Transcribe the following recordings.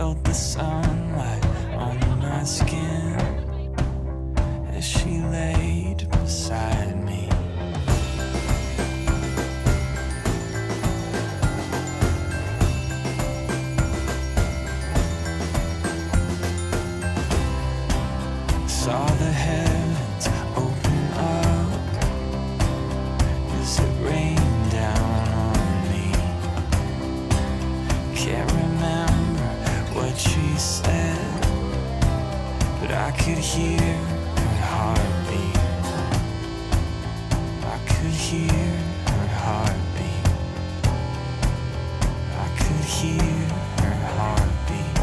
felt the sunlight on my skin as she laid beside me. Saw the heavens open up as it rained down on me. Can't remember what she said, but I could hear her heartbeat. I could hear her heartbeat. I could hear her heartbeat.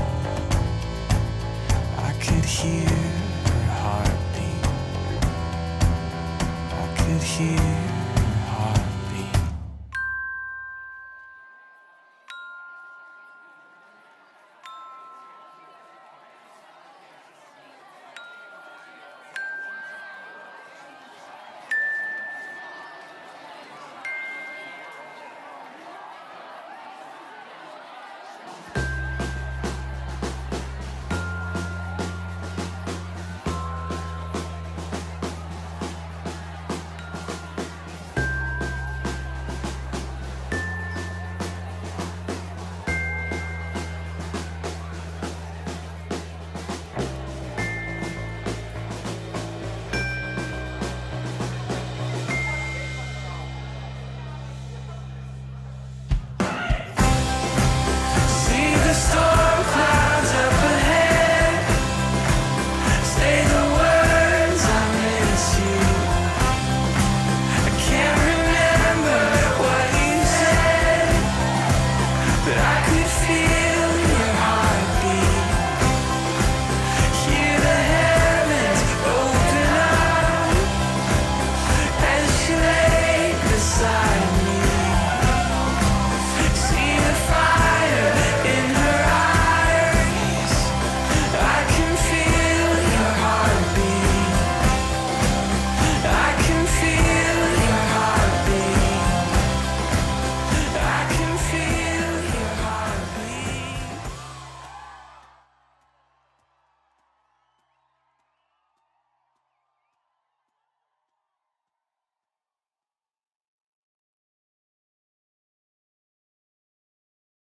I could hear her heartbeat. I could hear her heartbeat. See the storm clouds up ahead. Say the words, I miss you. I can't remember what you said, but I could feel